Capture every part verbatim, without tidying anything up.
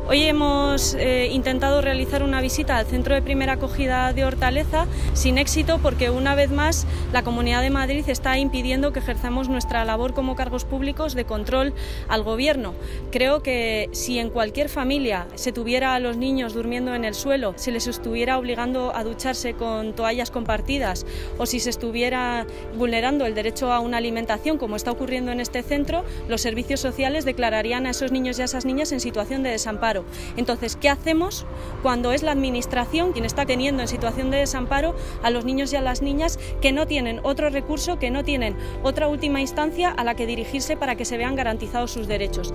Hoy hemos eh, intentado realizar una visita al Centro de Primera Acogida de Hortaleza sin éxito porque una vez más la Comunidad de Madrid está impidiendo que ejerzamos nuestra labor como cargos públicos de control al Gobierno. Creo que si en cualquier familia se tuviera a los niños durmiendo en el suelo, se les estuviera obligando a ducharse con toallas compartidas o si se estuviera vulnerando el derecho a una alimentación como está ocurriendo en este centro, los servicios sociales declararían a esos niños y a esas niñas en situación de desamparo. Entonces, ¿qué hacemos cuando es la Administración quien está teniendo en situación de desamparo a los niños y a las niñas que no tienen otro recurso, que no tienen otra última instancia a la que dirigirse para que se vean garantizados sus derechos?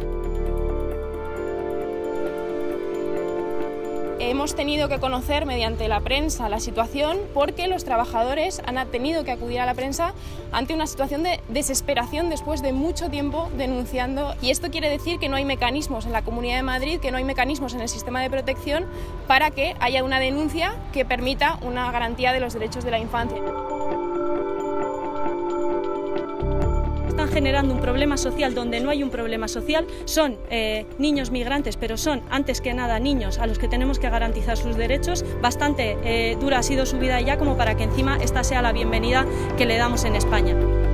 Hemos tenido que conocer mediante la prensa la situación porque los trabajadores han tenido que acudir a la prensa ante una situación de desesperación después de mucho tiempo denunciando. Y esto quiere decir que no hay mecanismos en la Comunidad de Madrid, que no hay mecanismos en el sistema de protección para que haya una denuncia que permita una garantía de los derechos de la infancia. Están generando un problema social donde no hay un problema social, son eh, niños migrantes, pero son antes que nada niños a los que tenemos que garantizar sus derechos. Bastante eh, dura ha sido su vida ya como para que encima esta sea la bienvenida que le damos en España.